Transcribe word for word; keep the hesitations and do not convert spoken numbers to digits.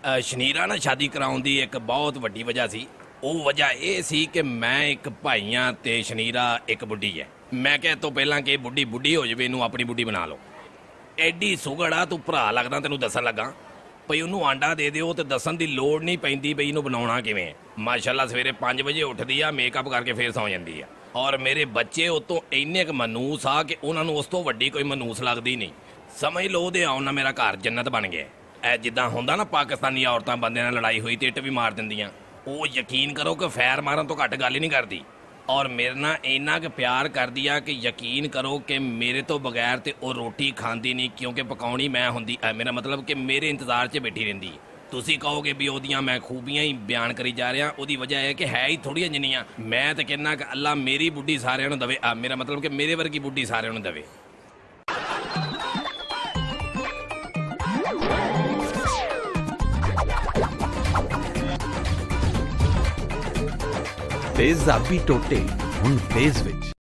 ਅ, ਸ਼ਨੀਰਾ ਨਾਲ ਸ਼ਾਦੀ ਕਰਾਉਣ ਦੀ ਇੱਕ ਬਹੁਤ ਵੱਡੀ ਵਜ੍ਹਾ ਸੀ। ਉਹ ਵਜ੍ਹਾ ਇਹ ਸੀ ਕਿ ਮੈਂ ਇੱਕ ਭਾਈ ਹਾਂ ਤੇ ਸ਼ਨੀਰਾ ਇੱਕ ਬੁੱਢੀ ਹੈ। ਮੈਂ ਕਿਹਾ ਇਹ ਤੋਂ ਪਹਿਲਾਂ ਕਿ ਇਹ ਬੁੱਢੀ ਬੁੱਢੀ ਹੋ ਜਾਵੇ, ਇਹਨੂੰ ਆਪਣੀ ਬੁੱਢੀ ਬਣਾ ਲਓ। ਐਡੀ ਸੁਗੜ ਆ, ਤੂੰ ਭਰਾ ਲੱਗਦਾ, ਤੈਨੂੰ ਦੱਸਣ ਲੱਗਾ ਭਈ ਉਹਨੂੰ ਆਂਡਾ ਦੇ ਦਿਓ ਤੇ ਦੱਸਣ ਦੀ ਲੋੜ ਨਹੀਂ ਪੈਂਦੀ ਬਈ ਇਹਨੂੰ ਬਣਾਉਣਾ ਕਿਵੇਂ ਹੈ। ਮਾਸ਼ਾਅੱਲਾ ਸਵੇਰੇ ਪੰਜ ਵਜੇ ਉੱਠਦੀ ਆ, ਮੇਕਅਪ ਕਰਕੇ ਫੇਰ ਸੌਂ ਜਾਂਦੀ ਆ। ਔਰ ਮੇਰੇ ਬੱਚੇ ਉਹ ਤੋਂ ਇੰਨੇ ਕੁ ਮਨੂਸ ਆ ਕਿ ਉਹਨਾਂ ਨੂੰ ਉਸ ਤੋਂ ਵੱਡੀ ਕੋਈ ਮਨੂਸ ਲੱਗਦੀ ਨਹੀਂ। ਸਮਝ ਲਓ ਉਹਦੇ ਆਉਣ ਨਾਲ ਮੇਰਾ ਘਰ ਜੰਨਤ ਬਣ ਗਿਆ। ਐ ਜਿੱਦਾਂ ਹੁੰਦਾ ਨਾ ਪਾਕਿਸਤਾਨੀ ਔਰਤਾਂ ਬੰਦਿਆਂ ਨਾਲ ਲੜਾਈ ਹੋਈ ਤੇ ਇੱਟ ਵੀ ਮਾਰ ਦਿੰਦੀਆਂ, ਉਹ ਯਕੀਨ ਕਰੋ ਕਿ ਫੈਰ ਮਾਰਨ ਤੋਂ ਘੱਟ ਗੱਲ ਹੀ ਨਹੀਂ ਕਰਦੀ। ਔਰ ਮੇਰੇ ਨਾਲ ਇੰਨਾ ਕੁ ਪਿਆਰ ਕਰਦੀ ਆ ਕਿ ਯਕੀਨ ਕਰੋ ਕਿ ਮੇਰੇ ਤੋਂ ਬਗੈਰ ਤੇ ਉਹ ਰੋਟੀ ਖਾਂਦੀ ਨਹੀਂ, ਕਿਉਂਕਿ ਪਕਾਉਣੀ ਮੈਂ ਹੁੰਦੀ। ਮੇਰਾ ਮਤਲਬ ਕਿ ਮੇਰੇ ਇੰਤਜ਼ਾਰ 'ਚ ਬੈਠੀ ਰਹਿੰਦੀ। ਤੁਸੀਂ ਕਹੋਗੇ ਵੀ ਉਹਦੀਆਂ ਮੈਂ ਖੂਬੀਆਂ ਹੀ ਬਿਆਨ ਕਰੀ ਜਾ ਰਿਹਾ, ਉਹਦੀ ਵਜ੍ਹਾ ਇਹ ਕਿ ਹੈ ਹੀ ਥੋੜ੍ਹੀਆਂ ਜਿੰਨੀਆਂ। ਮੈਂ ਤਾਂ ਕਹਿੰਦਾ ਕਿ ਅੱਲਾ ਮੇਰੀ ਬੁੱਢੀ ਸਾਰਿਆਂ ਨੂੰ ਦੇਵੇ। ਆ ਮੇਰਾ ਮਤਲਬ ਕਿ ਮੇਰੇ ਵਰਗੀ ਬੁੱਢੀ ਸਾਰਿਆਂ ਨੂੰ ਦੇਵੇ। ਤੇਜ਼ਾਬੀ ਟੋਟੇ ਹੁਣ ਫੇਜ਼ ਵਿੱਚ।